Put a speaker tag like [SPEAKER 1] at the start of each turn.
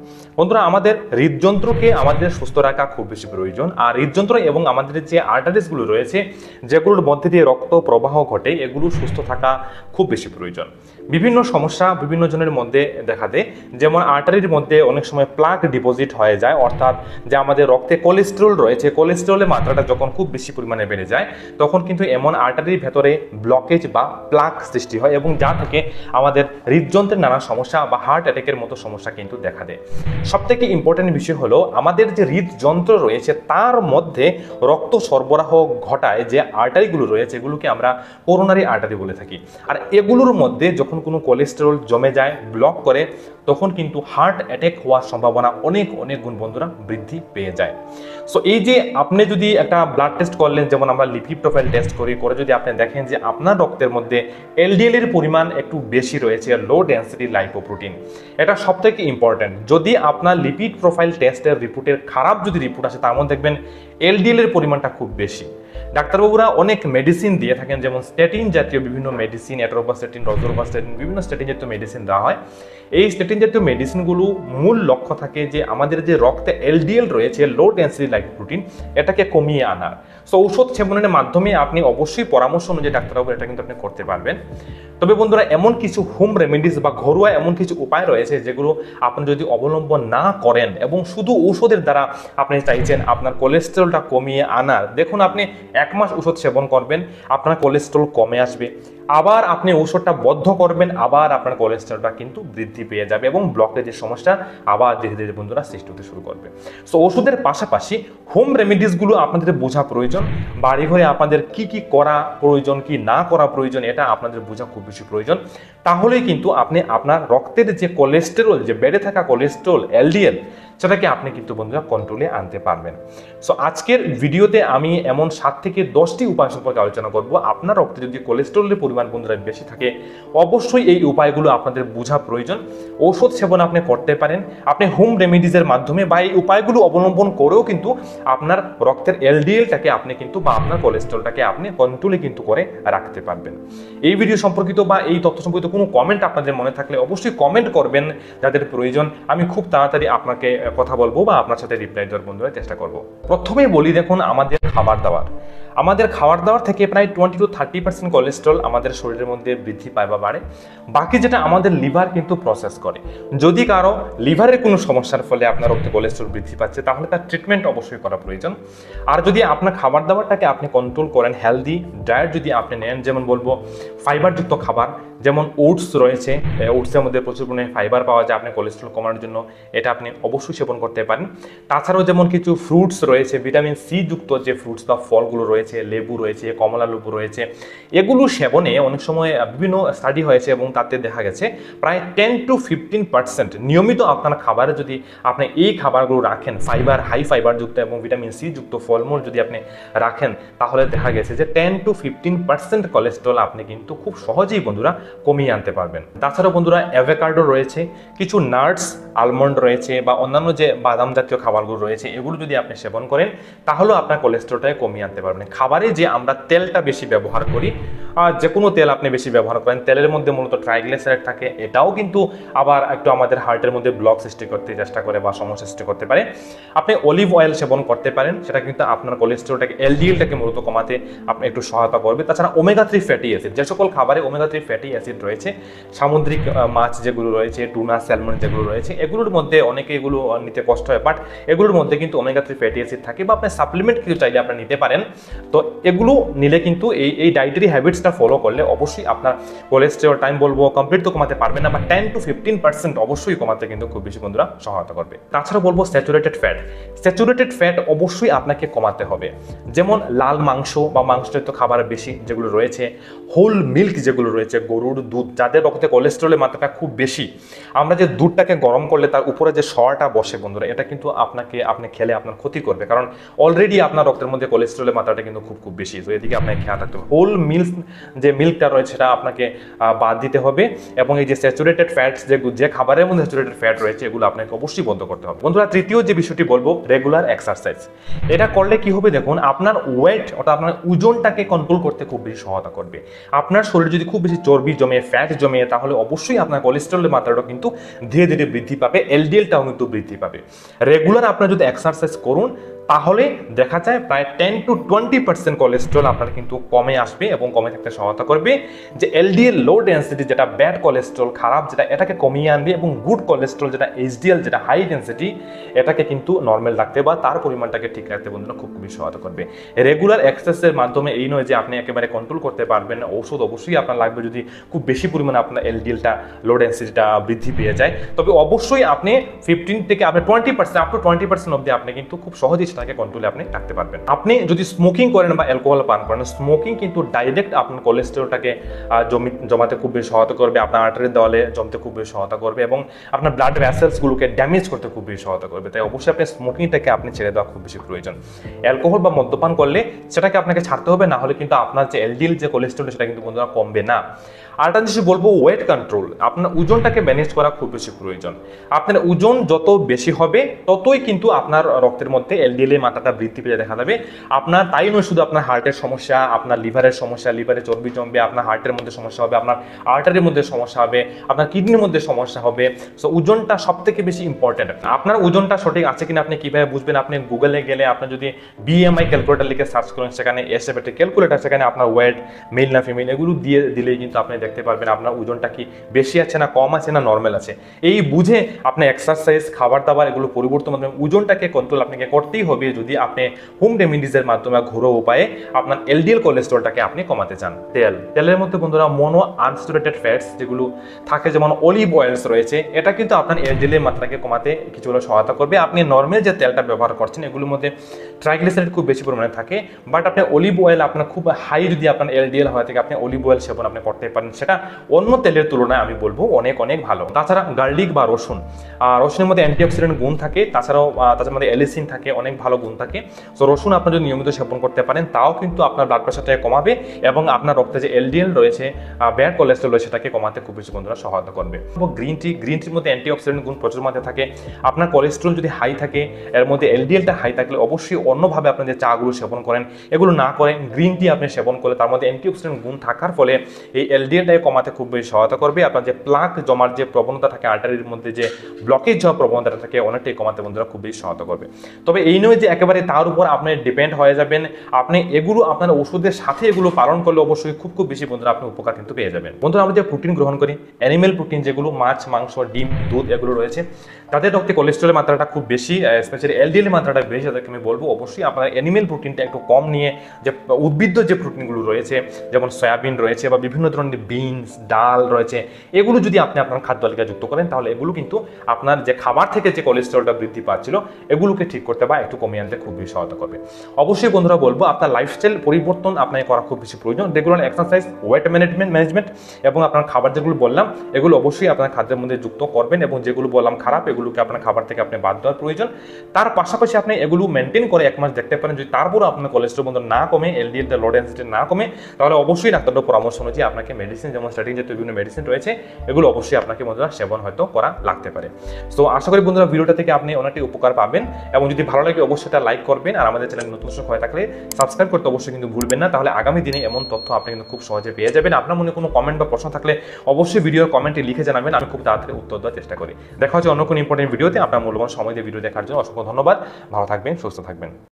[SPEAKER 1] বন্ধুরা, আমাদের হৃদযন্ত্রকে আমাদের সুস্থ রাখা খুব বেশি প্রয়োজন। আর হৃদযন্ত্র এবং আমাদের যে আর্টারিসগুলো রয়েছে, যেগুলোর মধ্যে দিয়ে রক্ত প্রবাহ ঘটে, এগুলো সুস্থ থাকা খুব বেশি প্রয়োজন। বিভিন্ন সমস্যা বিভিন্ন জনের মধ্যে দেখা দেয়, যেমন আর্টারির মধ্যে অনেক সময় প্লাক ডিপোজিট হয়ে যায়, অর্থাৎ যে আমাদের রক্তে কোলেস্টেরল রয়েছে, কোলেস্টেরলের মাত্রাটা যখন খুব বেশি পরিমাণে বেড়ে যায়, তখন কিন্তু এমন আর্টারির ভেতরে ব্লকেজ বা প্লাক সৃষ্টি হয়, এবং যা থেকে আমাদের হৃদযন্ত্রের নানা সমস্যা বা হার্ট অ্যাটাকের মতো সমস্যা কিন্তু দেখা দেয়। সবথেকে ইম্পর্টেন্ট বিষয় হলো, আমাদের যে হৃদযন্ত্র রয়েছে তার মধ্যে রক্ত সরবরাহ ঘটায় যে আর্টারিগুলো রয়েছে, এগুলোকে আমরা করোনারি আর্টারি বলে থাকি। আর এগুলোর মধ্যে যখন কোনো কোলেস্টেরল জমে যায়, ব্লক করে, তখন কিন্তু হার্ট অ্যাটাক হওয়ার সম্ভাবনা অনেক অনেক গুণ বন্ধুরা বৃদ্ধি পেয়ে যায়। সো এই যে আপনি যদি একটা ব্লাড টেস্ট করলেন, যেমন আমরা লিপিড প্রোফাইল টেস্ট করি, করে যদি আপনি দেখেন যে আপনার রক্তের মধ্যে এলডিএল এর পরিমাণ একটু বেশি রয়েছে, লো ডেন্সিটি লাইপোপ্রোটিন, এটা সবথেকে ইম্পর্টেন্ট। যদি আপনার লিপিড প্রোফাইল টেস্টের রিপোর্টের খারাপ যদি রিপোর্ট আসে, তার মধ্যে দেখবেন এলডিএল এর পরিমাণটা খুব বেশি। ডাক্তারবাবুরা অনেক মেডিসিন দিয়ে থাকেন, যেমন স্ট্যাটিন জাতীয় বিভিন্ন মেডিসিন, অ্যাট্রোভাস্টেটিন, রোজোভাস্টেটিন, বিভিন্ন স্ট্যাটিন জাতীয় মেডিসিন দেওয়া হয়। এই স্ট্যাটিন জাতীয় মেডিসিনগুলো মূল লক্ষ্য থাকে যে আমাদের যে রক্তে এলডিএল রয়েছে, লো ডেন্সিটি লাইপোপ্রোটিন, এটাকে কমিয়ে আনার। সো ঔষধ সেবনের মাধ্যমে আপনি অবশ্যই পরামর্শ অনুযায়ী ডাক্তারবাবু এটা কিন্তু আপনি করতে পারবেন। তবে বন্ধুরা, এমন কিছু হোম রেমেডিস বা ঘরোয়া এমন কিছু উপায় রয়েছে যেগুলো আপনি যদি অবলম্বন না করেন এবং শুধু ঔষধের দ্বারা আপনি চাইছেন আপনার কোলেস্টেরলটা কমিয়ে আনার, দেখুন আপনি 1 মাস ওষুধ সেবন করবেন, আপনার কোলেস্টেরল কমে আসবে, আবার আপনি ঔষধটা বন্ধ করবেন, আবার আপনার কোলেস্টেরলটা কিন্তু বৃদ্ধি পেয়ে যাবে এবং ব্লকেজের সমস্যা আবার ধীরে ধীরে বন্ধুরা সৃষ্টি হতে শুরু করবে। সো ওষুধের পাশাপাশি হোম রেমেডিসগুলো আপনাদের বোঝা প্রয়োজন। বাড়িঘরে আপনাদের কি কি করা প্রয়োজন, কি না করা প্রয়োজন, এটা আপনাদের বোঝা খুব বেশি প্রয়োজন। তাহলেই কিন্তু আপনি আপনার রক্তের যে কোলেস্টেরল, যে বেড়ে থাকা কোলেস্টেরল এলডিএল, সেটাকে আপনি কিন্তু বন্ধুরা কন্ট্রোলে আনতে পারবেন। সো আজকের ভিডিওতে আমি এমন 7 থেকে 10টি উপায় সম্পর্কে আলোচনা করব। আপনার রক্তে যদি কোলেস্টেরলের পরিমাণ বন্ধুরা বেশি থাকে, অবশ্যই এই উপায়গুলো আপনাদের বোঝা প্রয়োজন। ঔষধ সেবন আপনি করতে পারেন, আপনি হোম রেমেডিজের মাধ্যমে বা এই উপায়গুলো অবলম্বন করেও কিন্তু আপনার রক্তের এলডিএলটাকে আপনি কিন্তু বা আপনার কোলেস্টেরলটাকে আপনি কন্ট্রোলে কিন্তু করে রাখতে পারবেন। এই ভিডিও সম্পর্কিত বা এই তথ্য সম্পর্কিত কোনো কমেন্ট আপনাদের মনে থাকলে অবশ্যই কমেন্ট করবেন, যাদের প্রয়োজন। আমি খুব তাড়াতাড়ি আপনাকে কথা বলবো বা আপনার সাথে রিপ্লাই দেওয়ার বন্ধুরা চেষ্টা করব। প্রথমেই বলি, দেখুন আমাদের খাবার দাবার থেকে প্রায় 20 to 30% কোলেস্টেরল আমাদের শরীরের মধ্যে বৃদ্ধি পায় বা বাড়ে। বাকি যেটা আমাদের লিভার কিন্তু প্রসেস করে। যদি কারো লিভারের কোনো সমস্যার ফলে আপনার রক্তে কোলেস্টেরল বৃদ্ধি পাচ্ছে, তাহলে তার ট্রিটমেন্ট অবশ্যই করা প্রয়োজন। আর যদি আপনার খাবার দাবারটাকে আপনি কন্ট্রোল করেন, হেলদি ডায়েট যদি আপনি নেন, যেমন বলবো ফাইবারযুক্ত খাবার, যেমন ওটস রয়েছে, ওটসের মধ্যে প্রচুর পরিমাণে ফাইবার পাওয়া যায়, আপনি কোলেস্টেরল কমানোর জন্য এটা আপনি অবশ্যই সেবন করতে পারেন। তাছাড়াও যেমন কিছু ফ্রুটস রয়েছে, ভিটামিন সি যুক্ত যে ফ্রুটস বা ফলগুলো রয়েছে, লেবু রয়েছে, কমলা লেবু রয়েছে, এগুলো সেবনে অনেক সময় বিভিন্ন স্টাডি হয়েছে এবং তাতে দেখা গেছে প্রায় 10 to 15% নিয়মিত আপনার খাবারে যদি আপনি এই খাবারগুলো রাখেন, হাই ফাইবার যুক্ত এবং ভিটামিন সি যুক্ত ফলমূল যদি আপনি রাখেন, তাহলে দেখা গেছে যে 10 to 15% কোলেস্টেরল আপনি কিন্তু খুব সহজেই বন্ধুরা কমিয়ে আনতে পারবেন। তাছাড়াও বন্ধুরা অ্যাভোকাডো রয়েছে, কিছু নাটস, আলমন্ড রয়েছে বা অন্যান্য যে বাদাম জাতীয় খাবারগুলো রয়েছে, এগুলো যদি আপনি সেবন করেন, তাহলেও আপনার কোলেস্টেরলটাকে কমিয়ে আনতে পারবেন। খাবারে যে আমরা তেলটা বেশি ব্যবহার করি, যে কোনো তেল আপনি বেশি ব্যবহার করেন, তেলের মধ্যে মূলত ট্রাইগ্লিসারাইড থাকে, এটাও কিন্তু আবার একটু আমাদের হার্টের মধ্যে ব্লক সৃষ্টি করতে চেষ্টা করে বা সমস্যা সৃষ্টি করতে পারে। আপনি অলিভ অয়েল সেবন করতে পারেন, সেটা কিন্তু আপনার কোলেস্টেরলটাকে এলডিএলটাকে মূলত কমাতে আপনি একটু সহায়তা করবে। তাছাড়া ওমেগা 3 ফ্যাটি অ্যাসিড, যে সকল খাবারে ওমেগা 3 ফ্যাটি অ্যাসিড রয়েছে, সামুদ্রিক মাছ যেগুলো রয়েছে, টুনা, স্যালমন যেগুলো রয়েছে, এগুলোর মধ্যে অনেকে এগুলো নিতে কষ্ট হয়, বাট এগুলোর মধ্যে কিন্তু ওমেগা 3 ফ্যাটি অ্যাসিড থাকে, বা আপনি সাপ্লিমেন্ট কিছু চাইলে আপনি নিতে পারেন। তো এগুলো নিলে কিন্তু এই ডায়েটারি হ্যাবিটসটা ফলো করলে অবশ্যই আপনার কোলেস্টেরল, টাইম বলবো কমপ্লিট তো কমাতে পারবে না, বা 10 to 15% অবশ্যই কমাতে কিন্তু খুব বেশি বন্ধুরা সহায়তা করবে। তাছাড়া বলবো স্যাচুরেটেড ফ্যাট অবশ্যই আপনাকে কমাতে হবে। যেমন লাল মাংস বা মাংসজাতীয় খাবার বেশি যেগুলো রয়েছে, হোল মিল্ক যেগুলো রয়েছে, গরুর দুধ, যাদের রক্তে কোলেস্টেরলের মাত্রাটা খুব বেশি, আমরা যে দুধটাকে গরম করলে তার উপরে যে সরটা বসে বন্ধুরা, এটা কিন্তু আপনি খেলে আপনার ক্ষতি করবে, কারণ অলরেডি আপনার রক্তের মধ্যে কোলেস্টেরলের মাত্রাটা কিন্তু খুব বেশি। তো এদিকে আপনাকে খেয়াল রাখতে হবে। হোল মিল্কটা রয়েছে সেটা আপনাকে বাদ দিতে হবে, এবং এই যে স্যাচুরেটেড ফ্যাটস, যে খাবারের মধ্যে স্যাচুরেটেড ফ্যাট রয়েছে এগুলো আপনাকে অবশ্যই বন্ধ করতে হবে। বন্ধুরা, তৃতীয় যে বিষয়টি বলবো, রেগুলার এক্সারসাইজ। এটা করলে কি হবে দেখুন, আপনার ওয়েট অর্থাৎ আপনার ওজনটাকে কন্ট্রোল করতে খুব বেশি সহায়তা করবে। আপনার শরীরে যদি খুব বেশি চর্বি জমে, ফ্যাট জমে, তাহলে অবশ্যই আপনার কোলেস্টেরলের মাত্রাটা কিন্তু ধীরে ধীরে বৃদ্ধি পাবে, এলডিএলটাও কিন্তু বৃদ্ধি পাবে। রেগুলার আপনার যদি এক্সারসাইজ করুন তাহলে দেখা যায় প্রায় 10 to 20% কোলেস্টেরল আপনার কিন্তু কমে আসবে এবং কমে থাকতে সহায়তা করবে। যে এলডিএল লো ডেন্সিটি, যেটা ব্যাড কোলেস্টেরল, খারাপ যেটা, এটাকে কমিয়ে আনবে, এবং গুড কোলেস্টেরল যেটা এইচডিএল, যেটা হাই ডেন্সিটি, এটাকে কিন্তু নর্মাল রাখতে বা তার পরিমাণটাকে ঠিক রাখতে বন্ধুরা খুবই সহায়তা করবে। রেগুলার এক্সারসাইজের মাধ্যমে এই নয় যে আপনি একেবারে কন্ট্রোল করতে পারবেন, ওষুধ অবশ্যই আপনার লাগবে যদি খুব বেশি পরিমাণে আপনার এলডিএলটা লো ডেন্সিটিটা বৃদ্ধি পেয়ে যায়। তবে অবশ্যই আপনি 15 থেকে আপনি 20% আপ টু 20% অবধি আপনি কিন্তু খুব সহজেই সেটাকে কন্ট্রোলে আপনি রাখতে পারবেন। আপনি যদি স্মোকিং করেন বা অ্যালকোহল পান করেন, স্মোকিং কিন্তু ডাইরেক্ট আপনার কোলেস্টেরলটাকে জমাতে খুব বেশি সহায়তা করবে, আপনার আর্টারির দেওয়ালে জমতে খুব বেশি সহায়তা করবে, এবং আপনার ব্লাড ভেসেলসগুলোকে ড্যামেজ করতে খুব বেশি সহায়তা করবে। তাই অবশ্যই আপনি স্মোকিংটাকে আপনি ছেড়ে দেওয়া খুব বেশি প্রয়োজন। অ্যালকোহল বা মদ্যপান করলে সেটাকে আপনাকে ছাড়তে হবে, না হলে কিন্তু আপনার যে এলডিএল যে কোলেস্টেরল সেটা কিন্তু বন্ধুরা কমবে না। আরেকটা জিনিস বলবো, ওয়েট কন্ট্রোল। আপনার ওজনটাকে ম্যানেজ করা খুব বেশি প্রয়োজন। আপনার ওজন যত বেশি হবে ততই কিন্তু আপনার রক্তের মধ্যে এলডিএল এর মাত্রাটা বৃদ্ধি পেয়ে দেখা যাবে। আপনার তাই নয়, শুধু আপনার হার্টের সমস্যা, আপনার লিভারের সমস্যা, লিভারে চর্বি জমবে, আপনার হার্টের মধ্যে সমস্যা হবে, আপনার আর্টারির মধ্যে সমস্যা হবে, আপনার কিডনির মধ্যে সমস্যা হবে। সো ওজনটা সব থেকে বেশি ইম্পর্টেন্ট। আপনার ওজনটা সঠিক আছে কিনা আপনি কিভাবে বুঝবেন? আপনি গুগলে গেলে আপনি যদি বিএমআই ক্যালকুলেটর লিখে সার্চ করেন, সেখানে এসে একটা ক্যালকুলেটর, সেখানে আপনার ওয়েট, মেল না ফিমেল, এগুলো দিলেই কিন্তু আপনি দেখতে পারবেন আপনার ওজনটা কি বেশি আছে না কম আছে না নর্মাল আছে। এই বুঝে আপনি এক্সারসাইজ, খাবার দাবার এগুলো পরিবর্তন মাধ্যমে ওজনটাকে কন্ট্রোল আপনাকে করতেই হবে, যদি আপনি হোম রেমিডিজের মাধ্যমে ঘরোয়া উপায়ে আপনার এলডিএল কোলেস্টেরলটাকে আপনি কমাতে চান। তেলের মধ্যে বন্ধুরা মনো আনস্যাচুরেটেড ফ্যাটস যেগুলো থাকে, যেমন অলিভ অয়েলস রয়েছে, এটা কিন্তু আপনার এলডিএল এর মাত্রাকে কমাতে কিছুটা সহায়তা করবে। আপনি নর্মাল যে তেলটা ব্যবহার করছেন এগুলোর মধ্যে ট্রাইগ্লিসারাইড খুব বেশি পরিমাণে থাকে, বাট আপনি অলিভ অয়েল আপনার খুব হাই যদি আপনার এলডিএল হয় থাকে, আপনি অলিভ অয়েল সেবন আপনি করতে পারেন, সেটা অন্য তেলের তুলনায় আমি বলবো অনেক ভালো। তাছাড়া গার্লিক বা রসুনের মধ্যে অ্যান্টিঅক্সিডেন্ট গুণ থাকে, তাছাড়াও তার মধ্যে এলিসিন থাকে, অনেক ভালো গুণ থাকে। সো রসুন আপনি যদি নিয়মিত সেবন করতে পারেন তাও কিন্তু আপনার ব্লাড প্রেশারটাকে কমাবে, এবং আপনার রক্তে যে এলডিএল রয়েছে, ব্যাড কোলেস্টেরল রয়েছে, সেটাকে কমাতে খুব বেশি বন্ধুরা সহায়তা করবে। গ্রিন টির মধ্যে অ্যান্টিঅক্সিডেন্ট গুণ প্রচুর মাত্রায় থাকে। আপনার কোলেস্টেরল যদি হাই থাকে, এর মধ্যে এলডিএলটা হাই থাকলে অবশ্যই অন্যভাবে আপনি যে চাগুলো সেবন করেন এগুলো না করেন, গ্রিন টি আপনি সেবন করলে তার মধ্যে অ্যান্টিঅক্সিডেন্ট গুণ থাকার ফলে এই এলডিএলটাকে কমাতে খুব বেশি সহায়তা করবে। আপনার যে প্লাক জমার যে প্রবণতা থাকে, আর্টারির মধ্যে যে ব্লকেজ হওয়ার প্রবণতাটা থাকে, অনেকটাই কমাতে বন্ধুরা খুব বেশি সহায়তা করবে। তবে এই নয় যে একেবারে তার উপর আপনি ডিপেন্ড হয়ে যাবেন, আপনি এগুলো আপনার ওষুধের সাথে এগুলো পালন করলে অবশ্যই খুব বেশি বন্ধুরা আপনি উপকার কিন্তু পেয়ে যাবেন। বন্ধুরা, আমরা যে প্রোটিন গ্রহণ করি, অ্যানিমেল প্রোটিন যেগুলো মাছ, মাংস, ডিম, দুধ এগুলো রয়েছে, তাদের রক্তে কোলেস্টেরলের মাত্রাটা খুব বেশি, স্পেশালি এলডিএল এর মাত্রাটা বেশি। তাদেরকে আমি বলবো অবশ্যই আপনার অ্যানিমেল প্রোটিনটা একটু কম নিয়ে যে উদ্ভিজ্জ যে প্রোটিনগুলো রয়েছে, যেমন সয়াবিন রয়েছে বা বিভিন্ন ধরনের বিনস, ডাল রয়েছে, এগুলো যদি আপনি আপনার খাদ্য তালিকায় যুক্ত করেন তাহলে এগুলো কিন্তু আপনার যে খাবার থেকে যে কোলেস্টেরলটা বৃদ্ধি পাচ্ছিল এগুলোকে ঠিক করতে বা একটু কমিয়ে আনতে খুব বেশি সহায়তা করবে। অবশ্যই বন্ধুরা বলবো আপনার লাইফস্টাইল পরিবর্তন আপনাকে করা খুব বেশি প্রয়োজন। রেগুলার এক্সারসাইজ, ওয়েট ম্যানেজমেন্ট এবং আপনার খাবার যেগুলো বললাম এগুলো অবশ্যই আপনার খাদ্যের মধ্যে যুক্ত করবেন, এবং যেগুলো বললাম খারাপ এগুলোকে আপনার খাবার থেকে আপনি বাদ দেওয়ার প্রয়োজন। তার পাশাপাশি আপনি এগুলো মেনটেন করে 1 মাস দেখতে পারেন, যদি তারপরও আপনার কোলেস্টেরল বন্ধ না কমে, এলডিএল লো ডেন্সিটি না কমে, তাহলে অবশ্যই ডাক্তারের পরামর্শ অনুযায়ী আপনাকে মেডিসিন, যেমন স্টার্টিং জাতীয় বিভিন্ন মেডিসিন রয়েছে, এগুলো অবশ্যই আপনাকে বন্ধুরা সেবন হয়তো করা লাগতে পারে। সো আশা করি বন্ধুরা ভিডিওটা থেকে আপনি অনেকটাই উপকার পাবেন, এবং যদি ভালো লাগে অবশ্যই এটা লাইক করবেন, আর আমাদের চ্যানেল নতুন হয়ে থাকলে সাবস্ক্রাইব করতে অবশ্যই কিন্তু ভুলবেন না। তাহলে আগামী দিনে এমন তথ্য আপনি কিন্তু খুব সহজে পেয়ে যাবেন। আপনার মনে কোনো কমেন্ট বা প্রশ্ন থাকলে অবশ্যই ভিডিওর কমেন্টে লিখে জানাবেন, আমি খুব তাড়াতাড়ি উত্তর দেওয়ার চেষ্টা করি। দেখা হচ্ছে অন্য কোনো ইম্পর্টেন্ট ভিডিওতে। আপনার মূল্যবান সময় দিয়ে ভিডিও দেখার জন্য অসংখ্য ধন্যবাদ। ভালো থাকবেন, সুস্থ থাকবেন।